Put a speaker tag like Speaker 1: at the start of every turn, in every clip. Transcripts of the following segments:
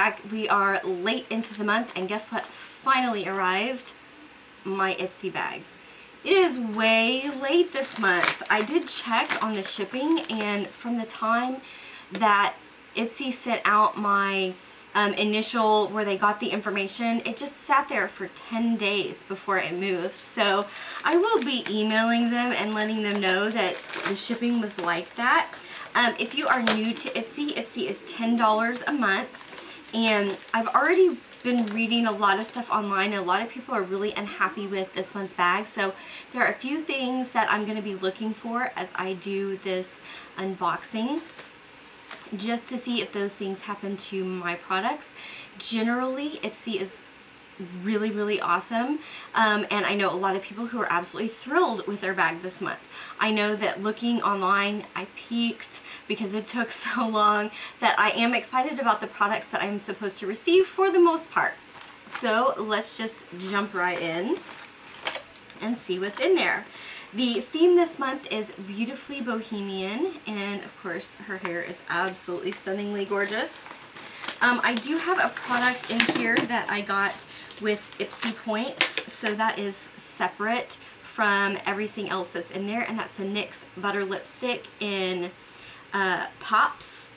Speaker 1: back. We are late into the month, and guess what finally arrived? My Ipsy bag. It is way late this month. I did check on the shipping, and from the time that Ipsy sent out my initial, where they got the information, it just sat there for 10 days before it moved. So I will be emailing them and letting them know that the shipping was like that. If you are new to Ipsy, Ipsy is $10 a month, and I've already been reading a lot of stuff online. A lot of people are really unhappy with this month's bag, so there are a few things that I'm going to be looking for as I do this unboxing, just to see if those things happen to my products. Generally, Ipsy is really awesome, and I know a lot of people who are absolutely thrilled with their bag this month. I know that looking online, I peeked because it took so long, that I am excited about the products that I'm supposed to receive for the most part. So let's just jump right in and see what's in there. The theme this month is Beautifully Bohemian, and of course her hair is absolutely stunningly gorgeous. I do have a product in here that I got with Ipsy points, so that is separate from everything else that's in there, and that's a NYX Butter Lipstick in Pops,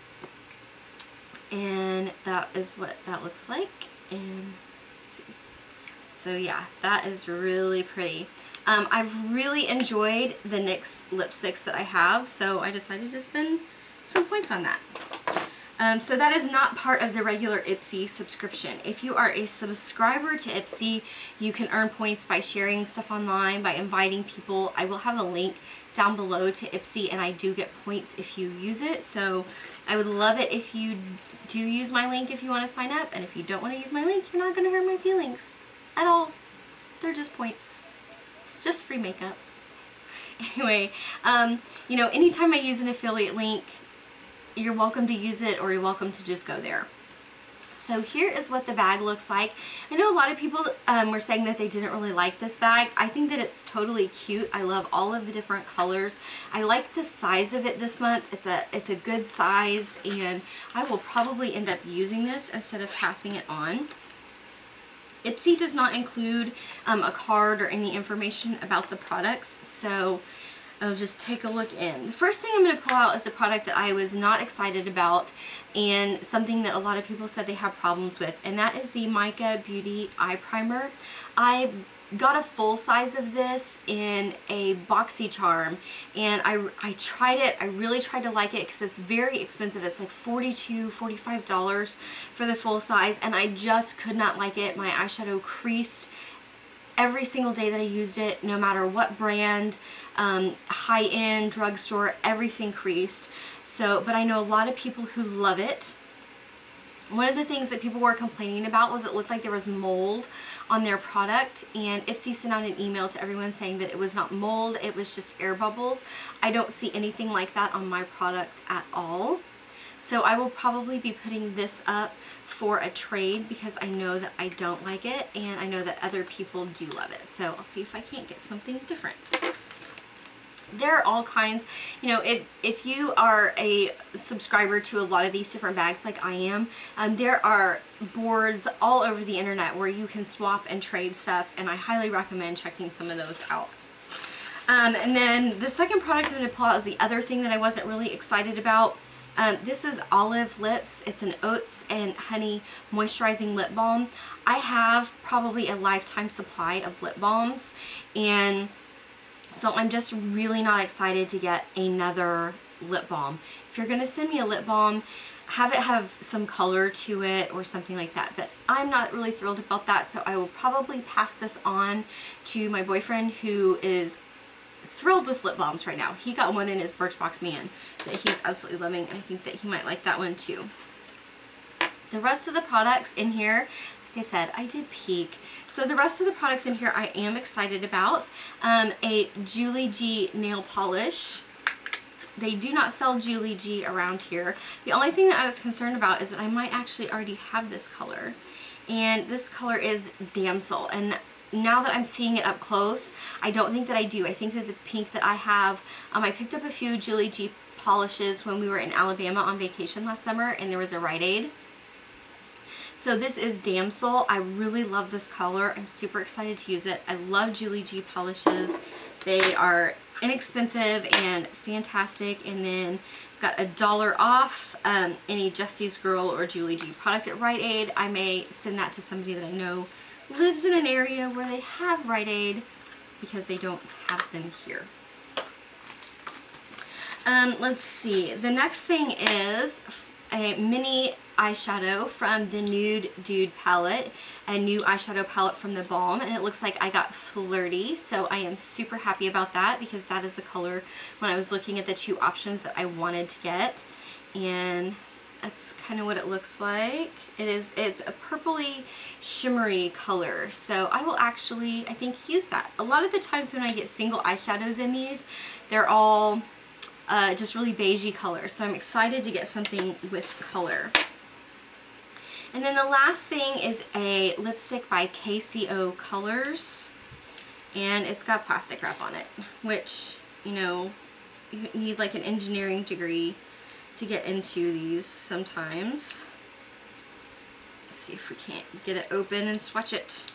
Speaker 1: and that is what that looks like. And let's see. So yeah, that is really pretty. I've really enjoyed the NYX lipsticks that I have, so I decided to spend some points on that. So that is not part of the regular Ipsy subscription. If you are a subscriber to Ipsy, you can earn points by sharing stuff online, by inviting people. I will have a link down below to Ipsy, and I do get points if you use it. So I would love it if you do use my link if you want to sign up, and if you don't want to use my link, you're not going to hurt my feelings at all. They're just points. It's just free makeup. Anyway, you know, anytime I use an affiliate link, you're welcome to use it, or you're welcome to just go there. So here is what the bag looks like. I know a lot of people were saying that they didn't really like this bag. I think that it's totally cute. I love all of the different colors. I like the size of it this month. It's a good size, and I will probably end up using this instead of passing it on. Ipsy does not include a card or any information about the products, so I'll just take a look in. The first thing I'm going to pull out is a product that I was not excited about, and something that a lot of people said they have problems with, and that is the Mica Beauty Eye Primer. I got a full size of this in a BoxyCharm, and I tried it. I really tried to like it because it's very expensive. It's like $42, $45 for the full size, and I just could not like it. My eyeshadow creased every single day that I used it, no matter what brand, high-end, drugstore, everything creased. So, but I know a lot of people who love it. One of the things that people were complaining about was it looked like there was mold on their product, and Ipsy sent out an email to everyone saying that it was not mold, it was just air bubbles. I don't see anything like that on my product at all. So I will probably be putting this up for a trade because I know that I don't like it, and I know that other people do love it. So I'll see if I can't get something different. There are all kinds, you know, if you are a subscriber to a lot of these different bags like I am, there are boards all over the internet where you can swap and trade stuff, and I highly recommend checking some of those out. And then the second product I'm going to pull out is the other thing that I wasn't really excited about. This is Olive Lips. It's an oats and honey moisturizing lip balm. I have probably a lifetime supply of lip balms, and so I'm just really not excited to get another lip balm. If you're going to send me a lip balm, have it have some color to it or something like that, but I'm not really thrilled about that, so I will probably pass this on to my boyfriend, who is thrilled with lip balms right now. He got one in his Birchbox Man that he's absolutely loving, and I think that he might like that one too. The rest of the products in here, like I said, I did peek. So the rest of the products in here I am excited about. A Julie G nail polish. They do not sell Julie G around here. The only thing that I was concerned about is that I might actually already have this color. And this color is Damsel. And now that I'm seeing it up close, I don't think that I do. I think that the pink that I have, I picked up a few Julie G polishes when we were in Alabama on vacation last summer, and there was a Rite Aid. So this is Damsel. I really love this color. I'm super excited to use it. I love Julie G polishes. They are inexpensive and fantastic. And then got $1 off any Jesse's Girl or Julie G product at Rite Aid. I may send that to somebody that I know lives in an area where they have Rite Aid because they don't have them here. Let's see. The next thing is a mini eyeshadow from the Nude Dude palette, a new eyeshadow palette from the Balm, and it looks like I got Flirty, so I am super happy about that because that is the color when I was looking at the two options that I wanted to get, and that's kind of what it looks like. It's a purpley shimmery color, so I will actually, I think, use that. A lot of the times when I get single eyeshadows in these, they're all just really beigey colors, so I'm excited to get something with color. And then the last thing is a lipstick by KCO Colors, and it's got plastic wrap on it, which, you know, you need like an engineering degree to get into these sometimes. Let's see if we can't get it open and swatch it.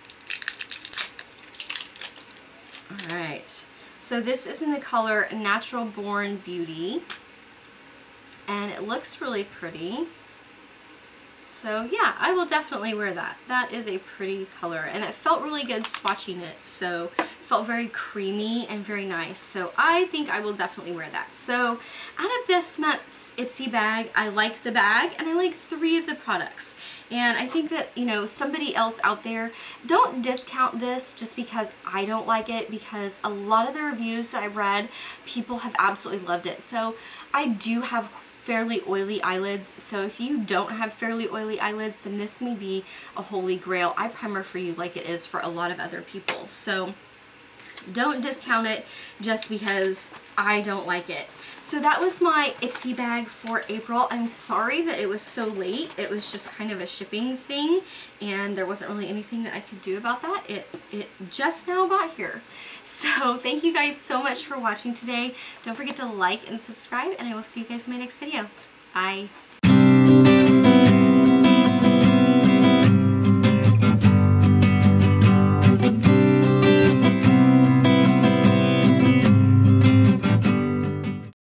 Speaker 1: Alright, so this is in the color Natural Born Beauty, and it looks really pretty. So yeah, I will definitely wear that. That is a pretty color, and it felt really good swatching it, so it felt very creamy and very nice. So I think I will definitely wear that. So out of this month's Ipsy bag, I like the bag, and I like 3 of the products. And I think that, you know, somebody else out there, don't discount this just because I don't like it, because a lot of the reviews that I've read, people have absolutely loved it. So I do have fairly oily eyelids, so if you don't have fairly oily eyelids, then this may be a holy grail eye primer for you, like it is for a lot of other people. So don't discount it just because I don't like it. So that was my Ipsy bag for April. I'm sorry that it was so late. It was just kind of a shipping thing, and there wasn't really anything that I could do about that. It just now got here. So thank you guys so much for watching today. Don't forget to like and subscribe, and I will see you guys in my next video. Bye.